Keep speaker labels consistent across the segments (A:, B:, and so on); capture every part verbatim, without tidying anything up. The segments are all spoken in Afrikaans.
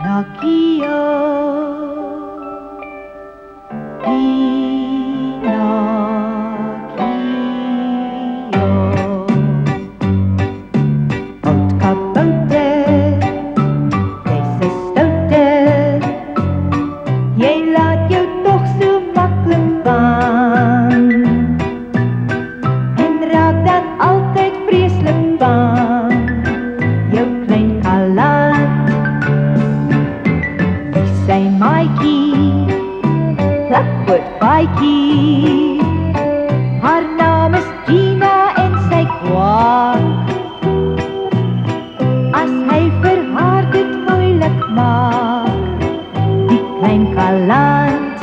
A: Pinocchio, Pinocchio. Oud kabouter, deze stouter, jij laat jou toch zo makkelijk van en raakt dan altijd vreselijk bang, jou klein galant. Wie zijn Maaitjie, plakwoord Baaitjie, haar naam is Gina en sy kwaak. As hy vir haar dit moeilik maak, die klein galant.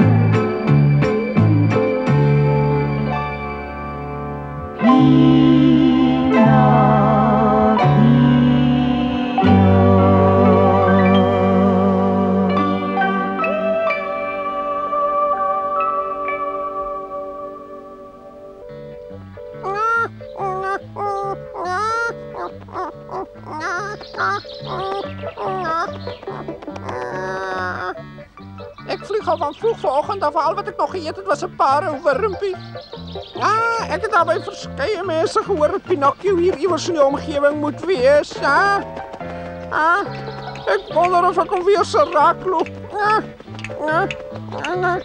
B: Ik vlieg al van vroeg vanoggend af. Al wat ik nog geëet het was een paardenwurmpie. Ja, ik heb daar bij verskeie mensen gehoord dat Pinocchio hier iewers in de omgeving moet wees. Ja. Ah, ik wonder of ik hem weer zo raak loop. Ah, ah, ah,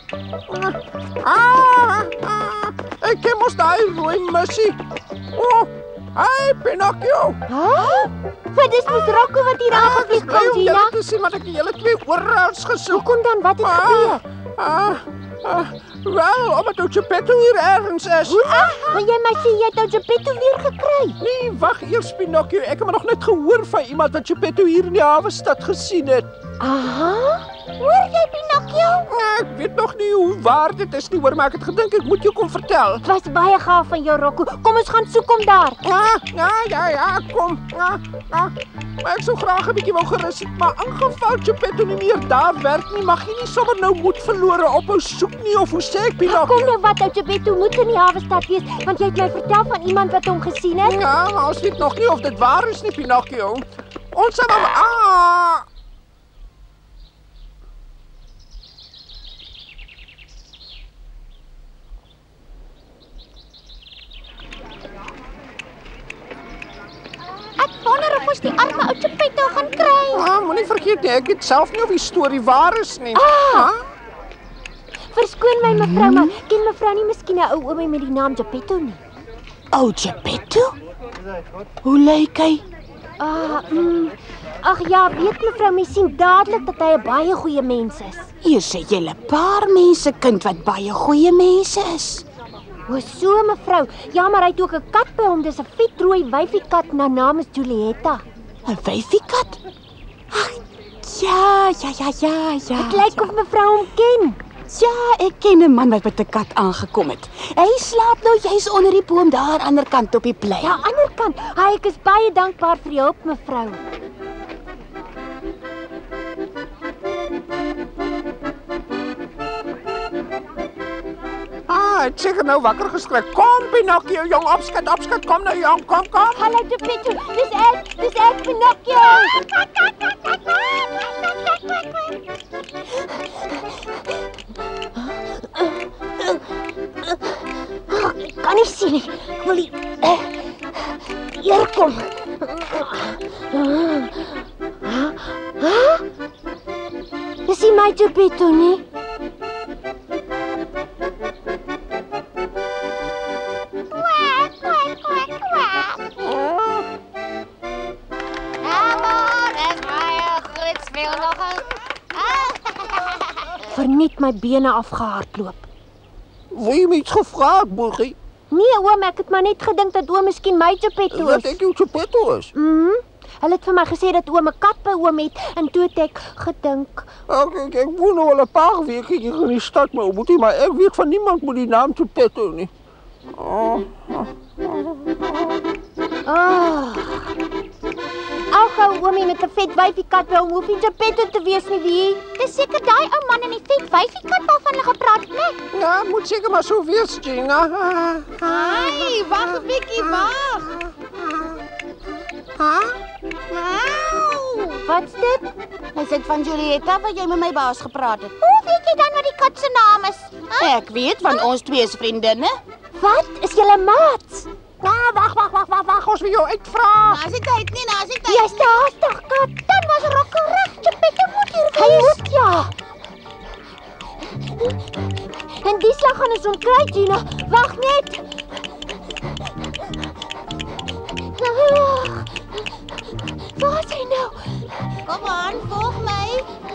B: ah, ah. Ik ken mos die rooi missie. Oh, hey Pinocchio.
C: Huh? Wat is mis Rocco wat hier aangevlieg
B: kom,
C: kom, Gina?
B: Om te zien wat ik die hele twee oorraals gesoek.
C: Hoe kom dan, wat het
B: ah,
C: gebeur?
B: Ah, ah, wel, omdat het Geppetto hier ergens is.
C: Ah, maar jy my sê jy het nou Geppetto weer gekry.
B: Nee, wacht eers Pinocchio. Ik heb maar nog net gehoord van iemand dat Geppetto hier in die havenstad gezien het.
C: Aha, hoor jy Pinocchio?
B: Ja, ik weet nog niet hoe waar dit is nie, hoor, maar ek het gedink ek moet jou kom vertel.
C: Het was baie gaaf van jou, Rocco. Kom ons gaan soek om daar.
B: Ja, ja, ja, ja, kom. Ja, ja. Maar ek sou graag 'n bietjie wou gerus het, maar ingeval Geppetto nie meer daar werk nie, mag jy nie sommer nou moed verlore ophou soek nie, of hoe sê ek, Pinocchio?
C: Kom nou wat, ou Geppetto moet in die havenstad wees, want jy het my vertel van iemand wat hom gesien het.
B: Ja, maar ons weet nog nie of dit waar is nie, Pinocchio. Ons sal maar... Ah!
C: Ek wonder of ons die arme ou Geppetto gaan kry.
B: Ah, moenie vergeet nie, ek weet self nie of die storie waar is nie.
C: Ah!
B: Ah?
C: Verskoon my mevrou, maar ken mevrou nie miskien 'n ou oomie met die naam Geppetto nie?
D: Ou Geppetto? Hoe lyk hy?
C: Ah, mm, ag ja, weet mevrou, mens sien dadelik dat hy 'n baie goeie mens is.
D: Hier sê jy 'n paar mense kind wat baie goeie mense is.
C: O, so mevrou. Ja, maar hy het ook 'n kat by hom, dis 'n vetrooi wyfie kat, na naam is Julietta.
D: 'n Wyfie kat? Ag, ja, ja, ja, ja, ja.
C: Dit lyk of mevrou hom ken.
D: Ja, ek ken 'n man wat met 'n kat aangekom het. Hy slaap nou juis onder die boom daar aan die ander kant op die plein.
C: Ja, ander kant. Hy ek is baie dankbaar vir die hulp, mevrou.
B: Ah, ek seker nou wakker geskrik. Kom Pinocchio, jong, opskat, opskat, kom nou jong, kom, kom.
C: Hallo Geppetto, dis ek, dis ek Pinocchio. Ek kan nie sien nie. Ek wil nie. Hier kom. Dis nie my Geppetto nie. Verniet my bene afgehardloop.
B: Wil jy my iets gevra, Boegie?
C: Nee oom, ek het maar net gedink dat oom miskien my Geppetto
B: Wat
C: is.
B: ek jou Geppetto is?
C: Mhm. Hulle het vir my gesê dat oom 'n kat by oom het en toe het ek gedink.
B: Ek, ek, ek woon nou al 'n paar weke hier in die stad, maar moet jy maar ek weet van niemand met die naam Geppetto nie. Oh.
C: Ah. Ou gou oomie met 'n vet wyfie kat by hom, hoef nie Geppetto te wees nie, wie? Dis seker daai ou man in die vet wyfie kat waarvan hulle gepraat het, né?
B: Ja, moet seker maar so wees, Gina.
C: Ai, wag 'n bietjie, wag.
B: Ha?
C: Wat's dit?
D: Is dit van Julietta wat jy met my baas gepraat het?
C: Hoe weet jy dan wat die kat se naam is? Huh?
D: Ek weet van ons twee se vriendinne.
C: Wat? Is julle maats?
B: Ah, wag, wag, wag, wag, wag, ons wil jou uitvra.
D: Nou is die tyd nie, nou is die tyd.
C: Jy's te haastig, kat. Dan was Rocco reg. Geppetto moet hier wees. Hy moet, ja. En die slag gaan ons hom kry, Gina. Wag net. Waar is hy nou?
D: Kom aan, volg my.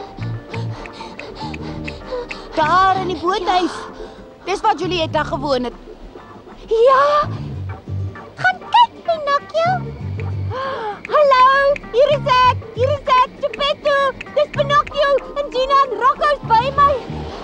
D: Daar in die boothuis. Dis waar Julietta gewoon het.
C: Ja. Gaan kyk, Pinocchio. Hallo, hier is ek. Hier is ek, Geppetto. Dis Pinocchio en Gina en Rocco's by my.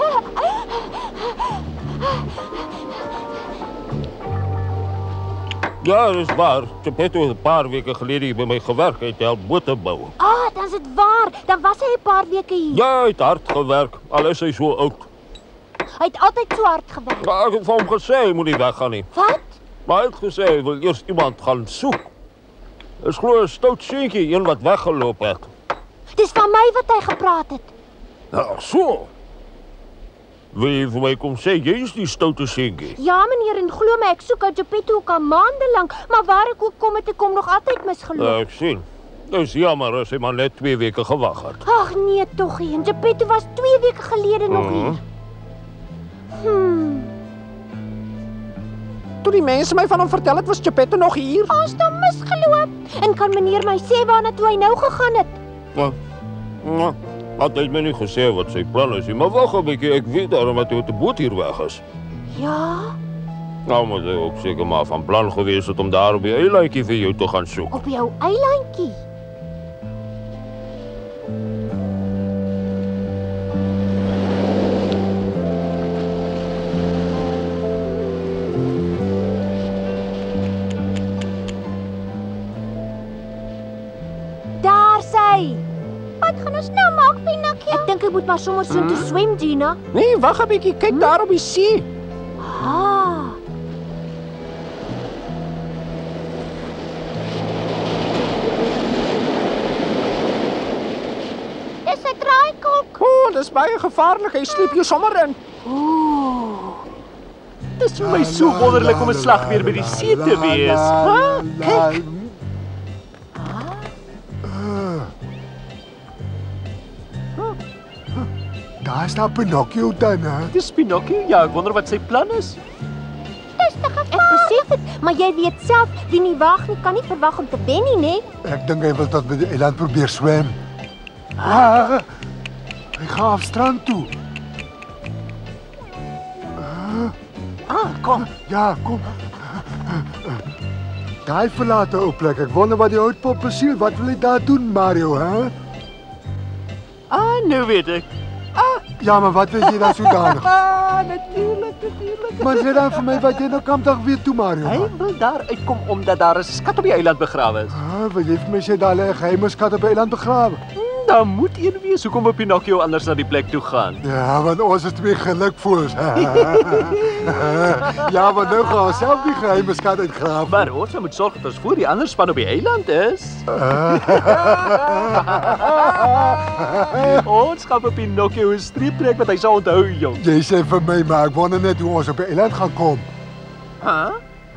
E: Ja, dat is waar. Geppetto het een paar weken geleden hier bij mij gewerkt. Hij heeft helpt boten bouwen.
C: Ah, dan is het waar. Dan was hy 'n paar weke hier.
E: Ja, hij heeft hard gewerkt. Al is hij zo oud.
C: Hy het altyd so hard gewerk.
E: Ja, ik heb van hem gezegd, hij moet niet weggaan. Nie.
C: Wat?
E: Maar hij heeft gezegd, hij wil eerst iemand gaan zoeken. Het is gewoon een stout seentje, een wat weggelopen heeft.
C: Dis van my wat hy gepraat het.
E: Nou, zo. Wil je voor mij komen zeggen, jij is die stoute seentje?
C: Ja, meneer, en glo my, ek soek ou Geppetto ook al maande lank, maar waar ek ook kom het, ek kom nog altyd misgeloop.
E: Ja, ik zie. Dat is jammer als hij maar net twee weken gewacht had.
C: Ag nee, tog nie. En Geppetto was twee weke gelede nog
E: Mhm.
C: hier. Hmm.
B: Toe die mense my van hom vertel het, was Geppetto nog hier.
C: Ons het hom misgeloop. En kan meneer my sê waarna toe hy nou gegaan het?
E: Ja, ja. Had hij me niet gezegd wat zijn plan is. Maar wacht een beetje, ik weet daarom dat hij met de boot hier weg is.
C: Ja,
E: Nou, maar hij ook zeker maar van plan geweest om daar op je eilandje voor jou te gaan zoeken.
C: op jou eilandjie. Daar sy. Wat gaan ons nou maak, Pinocchio? Ek dink ek moet maar sommer so toe swem, Gina.
B: Nee, wag 'n bietjie, kyk daar op die see.
C: Ah. Dis 'n draaikolk.
B: O, oh, dis baie gevaarlik. Hy sleep jou sommer in.
C: Ooh.
F: Dit is vir my so wonderlik om 'n slag weer by die see te wees.
B: Ha? Kyk.
G: Daar staan Pinocchio dan, hè?
F: Dis Pinocchio. Ja, ek wonder wat sy plan is.
C: Dis te gevaarlik. Ek besef dit, maar jy weet self, wie nie wag nie, kan nie verwag om te wen nie, né?
G: Ek dink hy wil tot by die eiland probeer swem. Ah, hy gaan af strand toe.
F: Ah, kom.
G: Ja, kom. Daai verlate ou plek. Ek wonder wat die houtpop besiel. Wat wil hy daar doen, Mario, hè?
F: Ah, nou weet ek.
G: Ja, maar wat weet jy dan sodanig?
B: Ah, natuurlik, natuurlik.
G: Maar sê dan vir my wat jy nou kampdag weer toe, Mario.
F: Hy
G: Man.
F: wil daar uitkom omdat daar 'n skat op die eiland begrawe is.
G: Ah, wil jy vir my sê daar lê 'n geheime skat op die eiland begrawe?
F: Daar moet een wees. Hoekom wil Pinocchio anders na die plek toe gaan?
G: Ja, want ons is twee gelukvoels. Ja, maar nou gaan ons self die geheime skat uitgrawe.
F: Maar ons moet sorg dat ons voor die ander span op die eiland is. Ons gaan vir Pinocchio 'n streep trek wat hy sal onthou, jong.
G: Jy sê vir my, maar ek wonder net hoe ons op die eiland gaan kom.
F: Huh?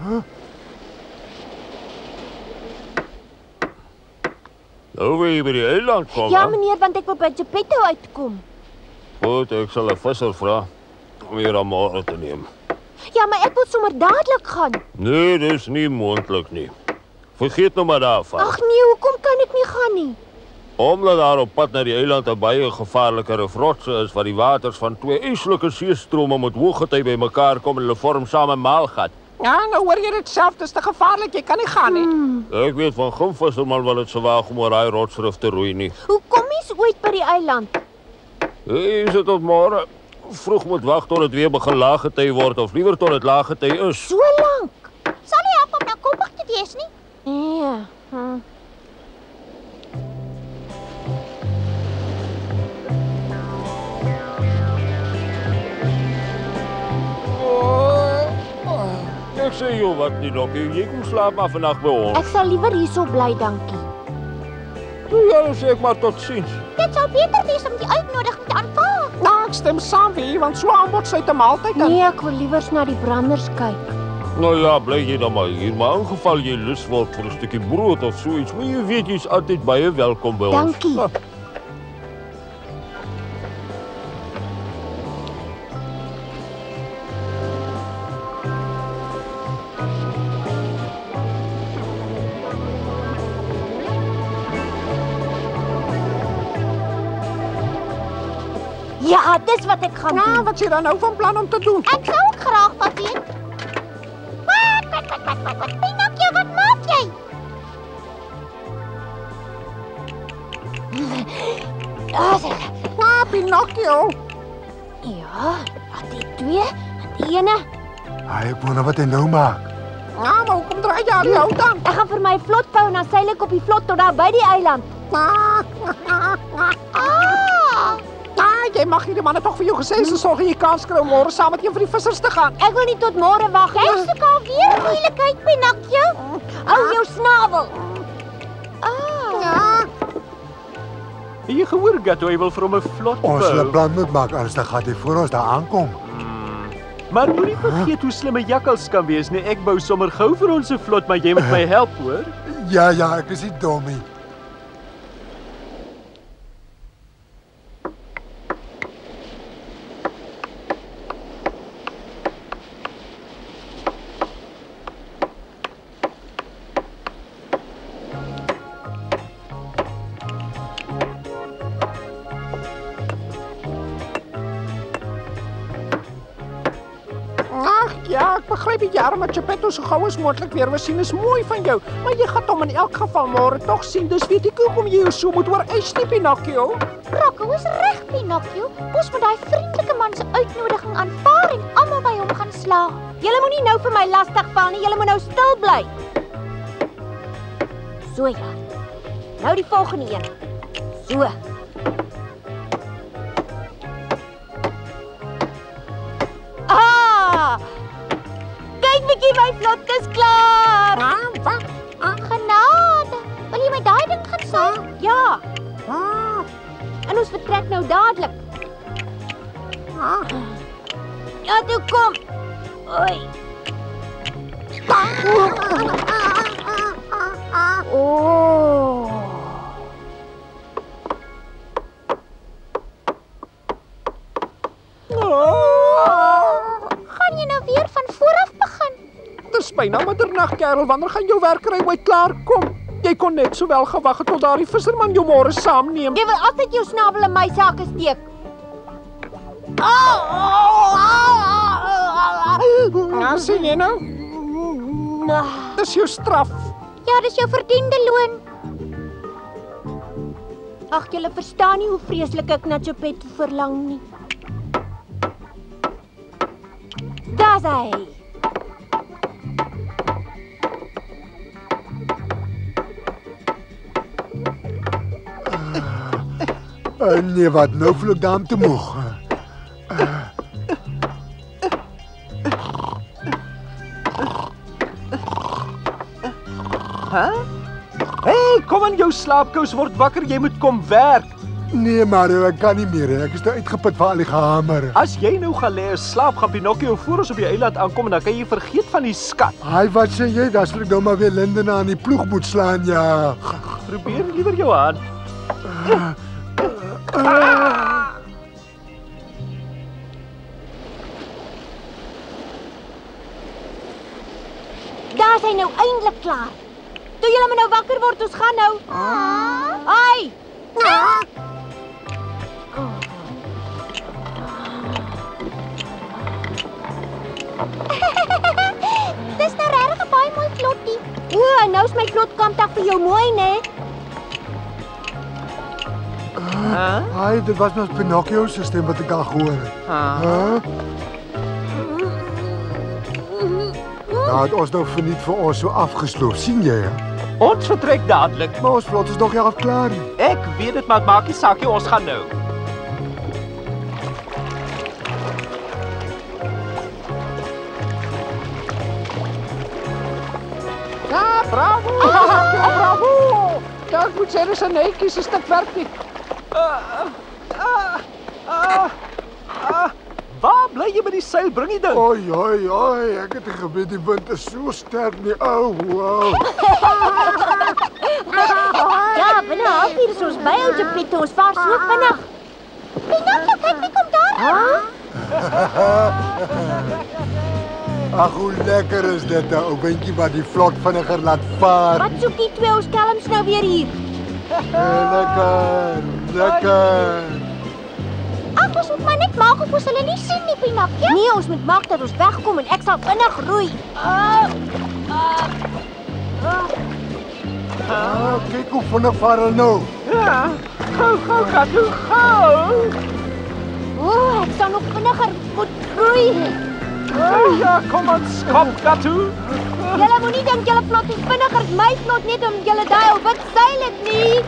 E: Nou wil je bij die eiland komen.
C: Ja, meneer, want ek wil by Geppetto uitkom.
E: Goed, ik zal een visser vragen om hier aan morgen te nemen.
C: Ja, maar ek wil sommer dadelik gaan.
E: Nee, dat is niet mogelijk niet. Vergeet nou maar daarvan.
C: Ag nee, hoekom kan ek nie gaan nie?
E: Omdat daar op pad naar die eiland een baie gevaarlijkere rotsen is, waar die waters van twee ijselijke zeestromen met hooggetij bij elkaar komen en hulle vorm samen maalgat.
B: Ja, nou hoor jy dit self, dis te gevaarlik. Jy kan nie gaan nie.
E: Ik weet van geen visserman wat het zo waag om oor hy rotsrif te roei nie.
C: Hoe kom mens ooit by die eiland?
E: Hey, is het tot morgen? Vroeg moet wachten tot het weer begin laaggetij wordt, of liever tot het laaggetij is.
C: So lank. Sal nie help om nou koppig te wees nie? Nee. Hm.
E: Ik zeg jou wat niet nog, je komt slaap maar vannacht bij ons.
C: Ek sal liewer hierso bly, dankie.
E: Ja, dan zeg ik maar tot ziens.
C: dit sou beter wees om die uitnodiging te aanvaar.
B: Nou, ek stem saam weer, want so aanbod sluit 'n maaltyd in.
C: Nee, ek wil liewers na die branders kyk.
E: Nou ja, bly jy dan maar hier, maar in geval jy lus word vir 'n stukkie brood of so iets, moet jy weet jy's altyd baie welkom by ons.
C: Dankie.
E: Ah.
C: Ja, dis wat ek gaan
B: Nou,
C: doen.
B: wat is jy dan nou van plan om te doen?
C: Ek sou ook graag wat weet. Wat, wat, wat, wat, wat, wat, Pinocchio, wat maak jy? Ah,
B: Ah, Pinocchio.
C: ja, wat die twee, wat die ene.
G: Hy ek wonder wat hy nou maak.
B: Nou, maar hoekom draai jy al die hout aan?
C: Ek gaan vir my vlot bou en dan seil ek op die vlot tot daar by die eiland.
B: Ah, ah, ah,
C: Ah!
B: ah, jy mag hierdie manne tog vir jou gesê, so sorg jy kans kry om môre saam met een van die vissers te gaan.
C: Ek wil nie tot môre wag nie. Jy soek alweer moeilikheid, Pinocchio. Hou jou snavel. Ah.
B: Ja.
F: Het jy gehoor, Gatto, hy wil vir hom 'n vlot
G: Ons sal 'n
F: bou.
G: plan moet maak, anders dan gaan hy voor ons daar aankom.
F: Maar moenie vergeet hoe slim 'n jakkals kan wees nie. Ek bou sommer gou vir ons 'n vlot, maar jy moet my help, hoor.
G: Ja, ja, ek is nie dom nie.
B: Ag ja, ek begryp die jare met Geppetto so gou as moontlik weer wil sien is mooi van jou, maar jy gaan hom in elk geval môre tog sien. Dus weet ek hoekom jy jou so moet oorwys nie, Pinocchio.
C: Rocco is reg, Pinocchio. Ons moet daai vriendelike man se uitnodiging aanvaar en almal by hom gaan slaag. Julle moenie nou vir my lastig val nie. Julle moet nou stil bly. So ja. Nou die volgende een. So. Ah! Kyk bietjie, my vlot is klaar.
B: Ah, wat? Ah,
C: Genade. Wil jy my daai ding gaan saai? Ja.
B: ah,
C: En ons vertrek nou dadelik.
B: ah.
C: Ja, toe kom. Oei. Oh. Gaan jy nou weer van voor af begin?
B: Dis byna middernag, kerel. Wanneer gaan jou werkery ooit klaar kom? Jy kon net sowel gewag het tot daardie visserman jou môre saamneem.
C: Jy wil altyd jou snabel in my sake steek. Au! Au! Au!
B: Ja, sien jy nou?
C: Ah,
B: Dis jou straf.
C: Ja, dis jou verdiende loon. Ag, julle verstaan nie hoe vreeslik ek na Geppetto verlang nie. Daar's hy.
G: Uh, nee, wat nou vloek daar te moeg.
F: Hey, kom aan jou slaapkous, word wakker, jy moet kom werk.
G: Nee, Mario, ek kan nie meer. He. Ek is nou uitgeput van al die gehamer.
F: As jy nou gaan lê en slaap, gaan Pinocchio voor ons op die eiland aankom en dan kan jy vergeet van die skat.
G: Haai, wat sê jy? Dan sal ek nou maar weer Lindena aan die ploeg moet slaan, ja.
F: Probeer liewer jou hand.
C: Daar's hy nou eintlik klaar. Toe julle moet nou wakker word, ons gaan nou. Ai! Dis nou regtig 'n baie mooi klotjie. O, nou is my klotkampdag vir jou mooi, né?
G: Haai, dit was nog Pinocchio se stem wat ek al gehoor het. Huh? Nou het ons nou verniet vir ons so afgesloop, sien jy? He?
F: Ons vertrek dadelik.
G: Maar ons vlot is nog nie half klaar nie.
F: Ek weet dit, maar het maak nie saak nie, ons gaan nou.
B: Ja, bravo! Ja, bravo! Ja, ek moet sê, dis 'n netjies 'n stuk werk nie.
F: Waar bly jy met die seil? Bring die ding.
G: Oi, oi, oi, ek het nie geweet die wind is so sterk nie. Ou, wow.
C: Ja, binne 'n halfuur is ons by ou Geppetto, ons vaar so vinnig. Pinocchio, kyk wie kom daar.
G: Ag, hoe lekker is dit, 'n ou windjie wat die vlot vinniger laat vaar.
C: Wat soek die twee ou skelms nou weer hier?
G: Lekker, lekker.
C: Ag, ons moet maar net maak of ons hulle nie sien nie, Pinocchio. Nee, ons moet maak dat ons wegkom en ek sal vinnig roei.
G: Ah, kyk hoe vinnig vaar hulle nou.
F: Ja, gou, gou, Katu, gou.
C: O, oh, ek sal nog vinniger moet roei.
F: Ja, kom aan, skop, Katu.
C: Julle moenie dink julle vlot is vinniger as my vlot net om julle daai ou wit seil het nie.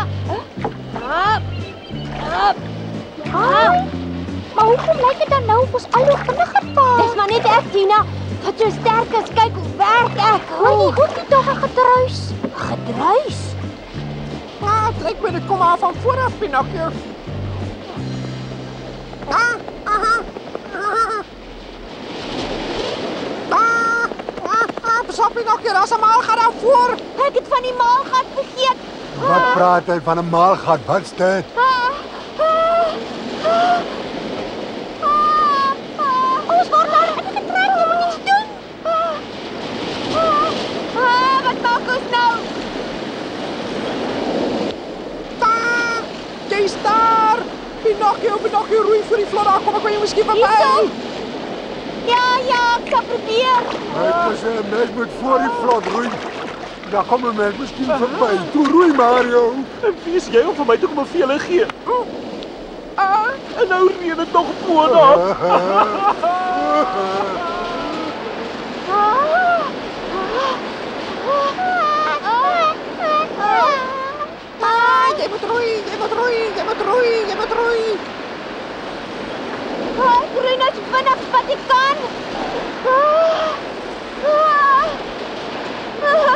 C: Ah, maar hoekom lyk dit dan nou of ons al hoe vinniger vaar? Dis maar net ek, Tina. Wat so sterk is, kyk hoe werk ek. Maar jy hoef nie tog 'n gedruis. Gedruis?
B: Ah, het lyk my dit kom af van voor af, Pinocchio. Ah, aha. Ah, ah, ah, pas op, Pinocchio, daar's 'n maalgat daar voor.
C: Ek het van die maalgat vergeet.
G: Wat praat hy van 'n maalgat? Wat's dit?
C: Ah, ah, ah, ah, ons word daar in getrek, jy moet iets doen. Ah, ah, ah, wat maak ons nou?
B: Daar, jy's daar. Pinocchio, Pinocchio, roei vir die vlot daar, kom ek by jou miskien verby.
C: Hierso. Ja, ja, ek sal probeer.
G: Hy sê 'n mens moet voor die vlot roei. Dan kom 'n mens miskien verby. Toe roei Mario.
F: En wie is jy om vir my te kom 'n vele gee? Ah, en nou reën dit nog boonop.
B: Ah, jy moet roei, jy moet roei, jy moet roei, jy moet roei.
C: Ah, ek roei nou so vinnig as wat ek kan. Ah, ah, ah.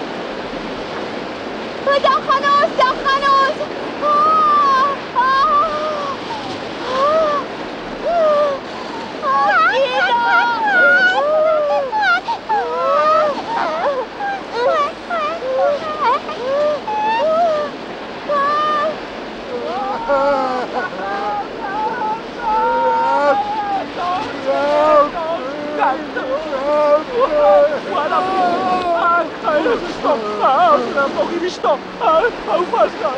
C: Ah, daar gaan ons, daar gaan ons. Ah, ah, ah, ah, Tina.
F: Stop! Ah, mag jy nie stop? Ah, hou vas dan.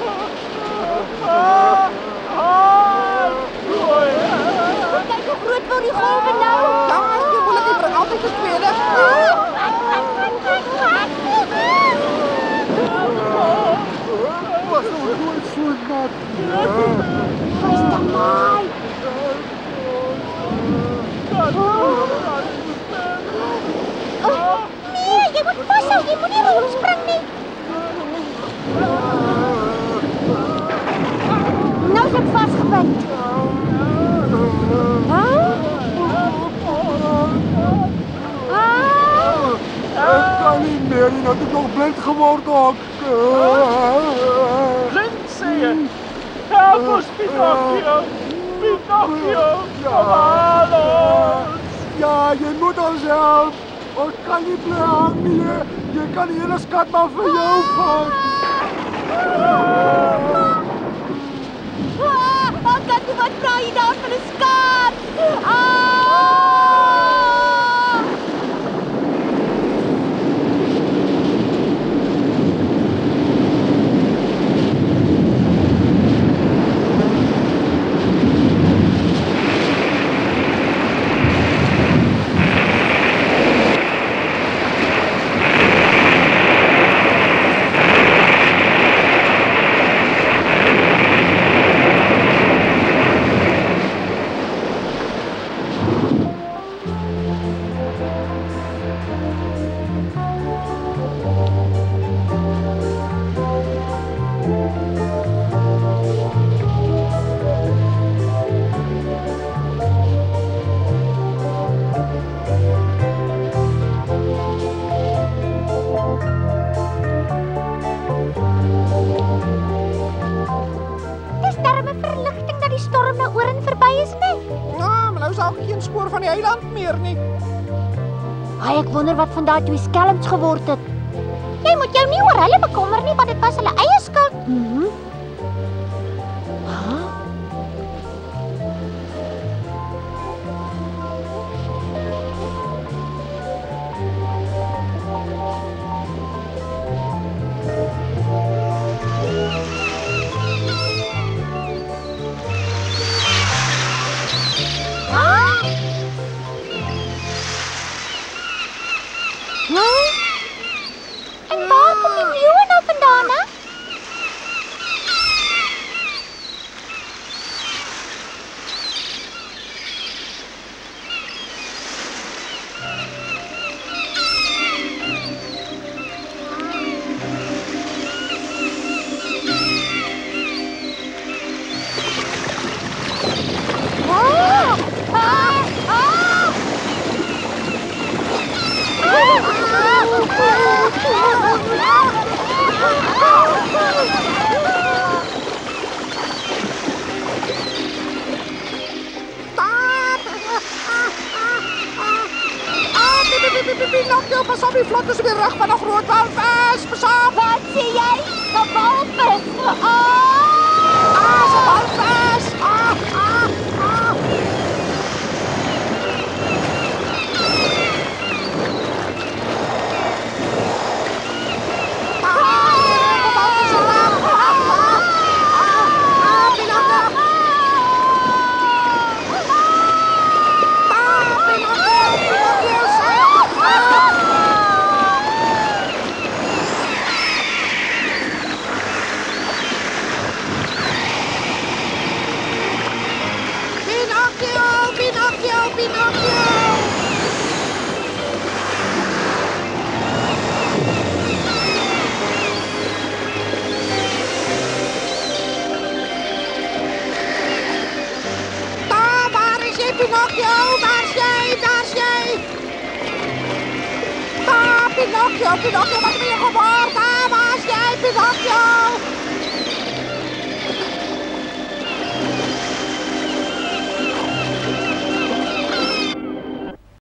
F: Ah, ah, mooi.
C: Kyk hoe groot word die golwe nou.
B: Ja, jy moet dit bring altyd die tweede.
G: Wat nou doen so nat?
C: Dis te mooi. Oh, nee, jy moet vashou, jy moet nie rondspring nie. Nou is ek vasgebind.
G: Ek kan nie meer nie, dat ek nog blind geword ook.
F: Blind sê jy? Help ons, Pinocchio. Pinocchio, kom aan ons.
G: Ja, jy moet ons help. Ons kan nie bly hang nie. Jy kan die hele skat maar vir jou vat.
C: Ah, oh, kyk hoe wat vra jy daar vir 'n skat. Ah! inligting dat die storm nou oor en verby is nie?
B: Ja, maar nou is daar ook geen spoor van die eiland meer nie.
C: Ai, ek wonder wat van daai twee skelms geword het. Jy moet jou nie oor hulle bekommer nie, want dit was hulle eie skuld. Mhm. Huh? En waar kom die leeuwe nou vandaan, hè?
B: Pinocchio, pas op, die vlot is weer rug van 'n groot walvis. Pas op.
C: Wat sê jy? 'n Walvis? Ah!
B: Ah, 'n walvis. Ah, ah, ah. Pinocchio, daar's jy, daar's jy. Ah, Pinocchio, Pinocchio, wat ben je geworden?